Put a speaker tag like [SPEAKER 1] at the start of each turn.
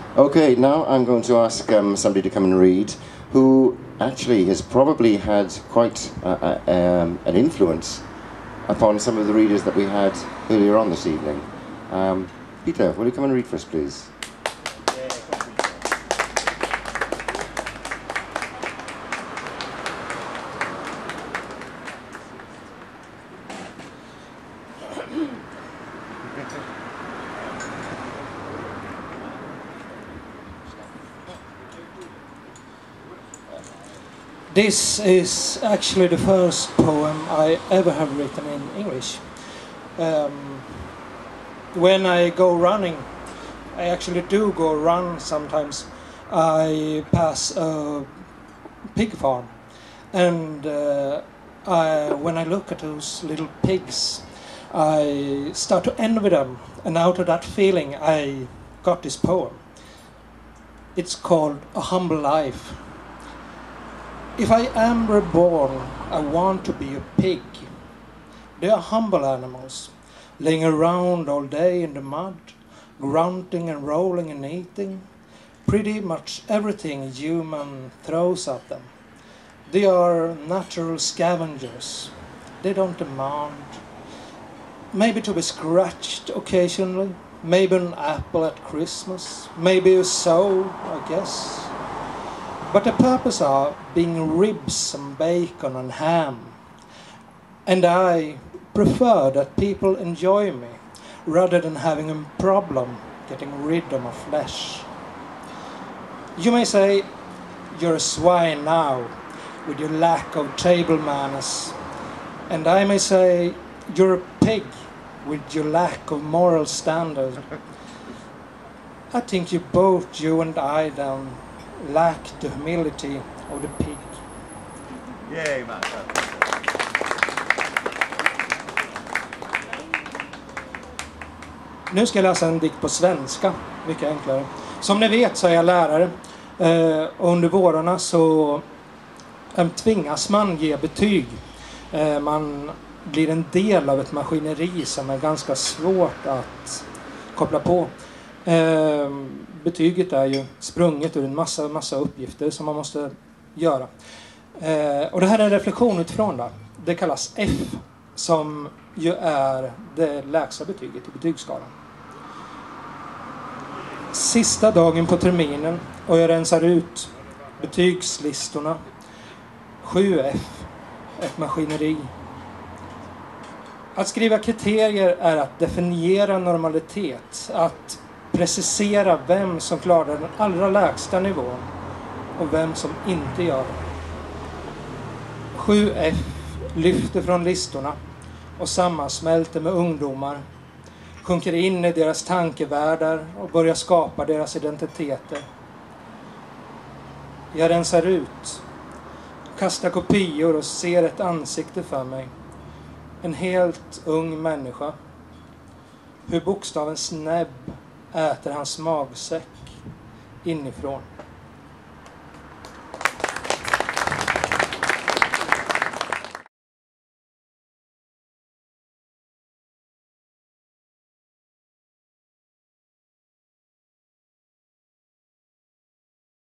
[SPEAKER 1] Okay, now I'm going to ask somebody to come and read who actually has probably had quite an influence upon some of the readers that we had earlier on this evening. Peter, will you come and read for us, please?
[SPEAKER 2] This is actually the first poem I ever have written in English. When I go running, I actually do go run sometimes. I pass a pig farm, and when I look at those little pigs, I start to envy them, and out of that feeling I got this poem. It's called A Humble Life. If I am reborn, I want to be a pig. They are humble animals, laying around all day in the mud, grunting and rolling and eating pretty much everything human throws at them. They are natural scavengers. They don't demand. Maybe to be scratched occasionally, maybe an apple at Christmas, maybe a soul, I guess. But the purpose are being ribs and bacon and ham. And I prefer that people enjoy me rather than having a problem getting rid of my flesh. You may say, you're a swine now with your lack of table manners. And I may say, you're a pig with your lack of moral standard. I think you and I then lack the humility of the pig.
[SPEAKER 3] Yay, man.
[SPEAKER 2] Nu ska jag läsa en dikt på svenska, mycket enklare. Som ni vet så är jag lärare. Och under vårarna så tvingas man ge betyg. Man blir en del av ett maskineri som är ganska svårt att koppla på. Betyget är ju sprunget ur en massa uppgifter som man måste göra. Och det här är en reflektion utifrån det. Det kallas F, som ju är det lägsta betyget i betygsskalan. Sista dagen på terminen och jag rensar ut betygslistorna. 7F, ett maskineri. Att skriva kriterier är att definiera normalitet, att precisera vem som klarar den allra lägsta nivån och vem som inte gör det. 7F lyfter från listorna och sammansmälter med ungdomar, sjunker in i deras tankevärldar och börjar skapa deras identiteter. Jag rensar ut, kastar kopior och ser ett ansikte för mig. En helt ung människa. Hur bokstavens näbb äter hans magsäck inifrån.